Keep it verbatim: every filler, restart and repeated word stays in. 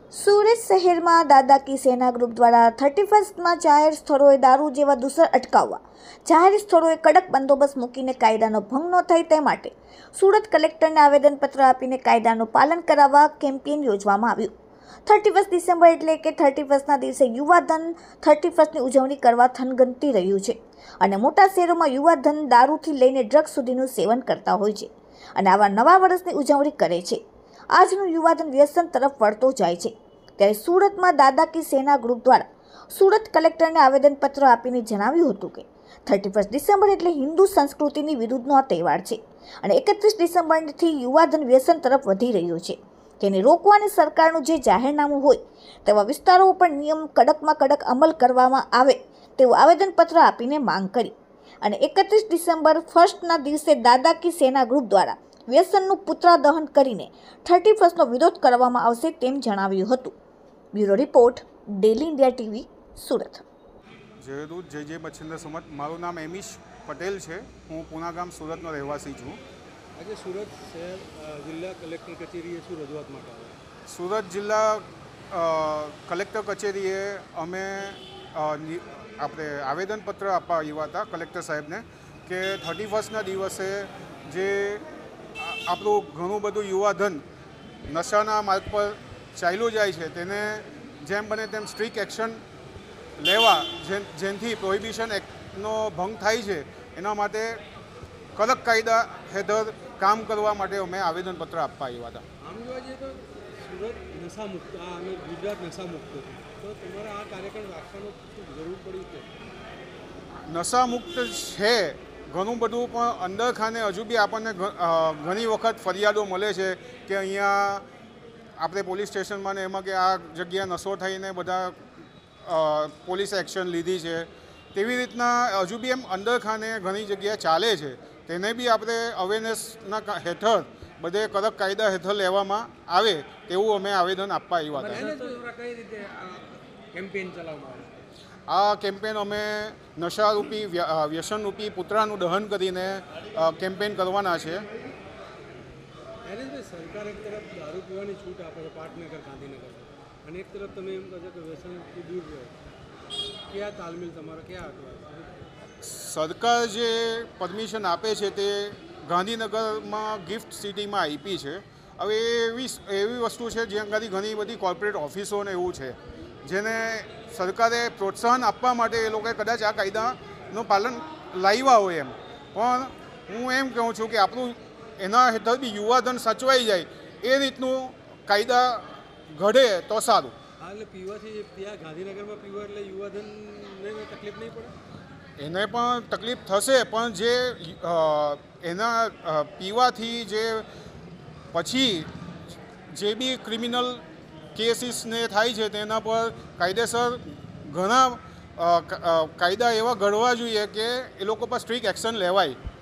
સુરત શહેરમાં દાદા કી સેના ગ્રુપ દ્વારા થર્ટી ફર્સ્ટમાં જાહેર સ્થળોએ દારૂ જેવા દૂષણ અટકાવવા જાહેર સ્થળોએ કડક બંદોબસ્ત મૂકીને કાયદાનો ભંગ ન થાય તે માટે સુરત કલેક્ટરને આવેદનપત્ર આપીને કાયદાનું પાલન કરાવવા કેમ્પેઇન યોજવામાં આવ્યું. થર્ટી ફર્સ્ટ ડિસેમ્બર એટલે કે થર્ટી ફર્સ્ટના દિવસે યુવાધન થર્ટી ફર્સ્ટની ઉજવણી કરવા થનગનતી રહ્યું છે અને મોટા શહેરોમાં યુવાધન દારૂથી લઈને ડ્રગ્સ સુધીનું સેવન કરતા હોય છે અને આવા નવા વર્ષની ઉજવણી કરે છે. આજનું યુવાધન વ્યસન તરફ વળતો જાય છે. ત્યારે સુરતમાં દાદા કી સેના ગ્રુપ દ્વારા સુરત કલેક્ટરને આવેદનપત્ર આપીને જણાવ્યું હતું કે થર્ટી ફર્સ્ટ ડિસેમ્બર એટલે હિન્દુ સંસ્કૃતિની વિરુદ્ધનો આ તહેવાર છે અને એકત્રીસ ડિસેમ્બરથી યુવાધન વ્યસન તરફ વધી રહ્યું છે. તેને રોકવાની સરકારનું જે જાહેરનામું હોય તેવા વિસ્તારો ઉપર નિયમ કડકમાં કડક અમલ કરવામાં આવે તેવું આવેદનપત્ર આપીને માંગ કરી અને એકત્રીસ ડિસેમ્બર ફર્સ્ટના દિવસે દાદા કી સેના ગ્રુપ દ્વારા વ્યસનનું પુતળા દહન કરીને થર્ટી ફર્સ્ટનો વિરોધ કરવામાં આવશે તેમ જણાવ્યું હતું. Bureau report, daily India TV, Surat. જય દૂત જય જય બછિન્દર સુમત. મારું નામ એમિશ પટેલ છે. હું પૂના ગામ સુરતનો રહેવાસી છું. આજે સુરત શહેર જિલ્લા કલેક્ટર કચેરીએ શું રજૂઆત માટે આવ્યા? સુરત જિલ્લા કલેક્ટર કચેરીએ અમે આપણે આવેદનપત્ર આપવા આવ્યા હતા કલેક્ટર સાહેબને કે થર્ટી ફર્સ્ટના દિવસે જે આપણું ઘણું બધું યુવાધન નશાના માર્ગ પર ચાલ્યું જાય છે તેને જેમ બને તેમ સ્ટ્રિક્ટ એક્શન લેવા જેનાથી પ્રોહિબિશન એક્ટનો ભંગ થાય છે એના માટે કડક કાયદા હેઠળ કામ કરવા માટે અમે આવેદનપત્ર આપવા આવ્યા હતા. આમ જોવા જઈએ તો સુરત નશા મુક્ત અને ગુજરાત નશા મુક્ત તો તમારે આ કાર્યક્રમ રાખવાનો જરૂર પડી છે? નશા મુક્ત છે ઘણું બધું, પણ અંદર ખાને હજુ બી આપણને ઘણી વખત ફરિયાદો મળે છે કે અહીંયા આપણે પોલીસ સ્ટેશનમાં ને એમાં કે આ જગ્યા નશો થઈને બધા પોલીસ એક્શન લીધી છે. તેવી રીતના હજુ બી એમ અંદર ખાને ઘણી જગ્યાએ ચાલે છે. તેને બી આપણે અવેરનેસના હેઠળ બધે કડક કાયદા હેઠળ લેવામાં આવે તેવું અમે આવેદન આપવા આવ્યા હતા. કઈ રીતે કેમ્પેઇન ચલાવવામાં આવે? આ કેમ્પેન અમે નશારૂપી વ્યસનરૂપી પુતળાનું દહન કરીને કેમ્પેન કરવાના છે. સરકાર એક તરફ દારૂ પીવાની છૂટ આપે છે પાટનગર ગાંધીનગર અને એક તરફ તમે એમ કહો છો કે વ્યસનથી દૂર રહો. ક્યાં તાલમેલ તમારો ક્યાં સરકાર જે પરમિશન આપે છે તે ગાંધીનગરમાં ગિફ્ટ સિટીમાં આપી છે. હવે એવી એવી વસ્તુ છે જ્યાં આગળ ઘણી બધી કોર્પોરેટ ઓફિસો ને એવું છે જેને સરકારે પ્રોત્સાહન આપવા માટે એ લોકોએ કદાચ આ કાયદાનું પાલન લાવ્યા હોય એમ. પણ હું એમ કહું છું કે આપણું એના હેઠળ બી યુવાધન સચવાઈ જાય એ રીતનું કાયદા ઘડે તો સારું. હા, એટલે પીવાથી ત્યાં ગાંધીનગરમાં પીવા એટલે યુવાધનને તકલીફ નહીં પડે? એને પણ તકલીફ થશે, પણ જે એના પીવાથી જે પછી જે બી ક્રિમિનલ કેસીસને થાય છે તેના પર કાયદેસર ઘણા કાયદા એવા ઘડવા જોઈએ કે એ લોકો પર સ્ટ્રિક્ટ એક્શન લેવાય.